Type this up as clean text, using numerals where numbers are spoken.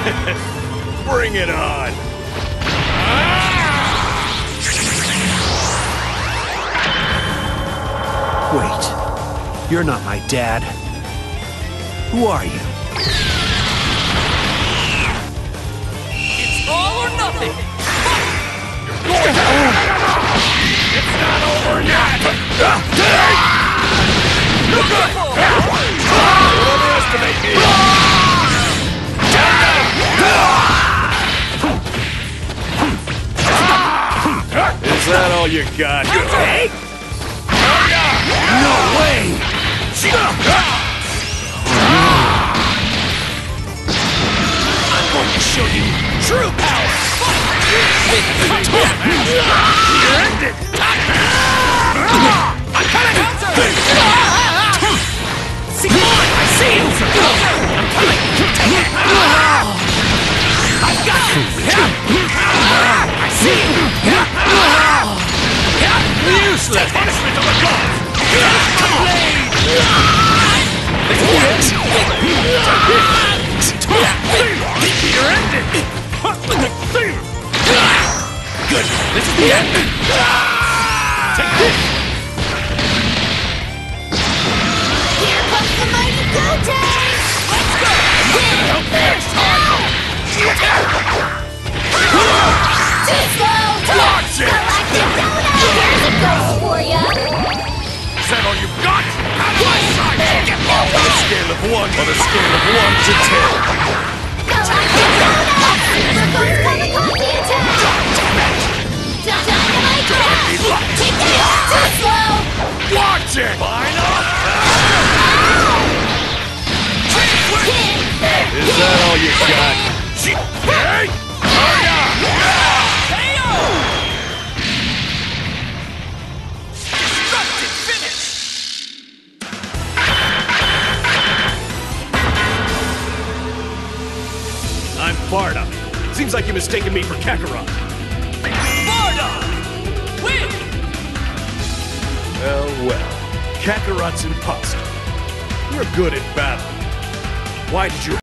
Bring it on! Wait, you're not my dad. Who are you? It's all or nothing! It's not over yet! Don't underestimate me! Is that all you got? Hey! No way! I'm going to show you true power! You're ended! I'm coming! See, come on! I see you! I'm coming! I've got you! I see you! Useless! Punishment of the gods! Come on! You're ended! Good! This is the end! Take this! Here comes the mighty Goten! Let's go! Help me next time! Too slow! Watch it! Galactic Donut! Here's a ghost for ya! Is that all you've got? On a scale of 1 to 10. Galactic Donut! Here goes Kamikaze attack! Dynamite crash! Take that! Too slow! Watch it! Final! Is that all you got? Hey! Destructive finish! I'm Bardock. Seems like you mistaken me for Kakarot. Bardock! Win! Well. Kakarot's imposter. You're good at battle. Why did you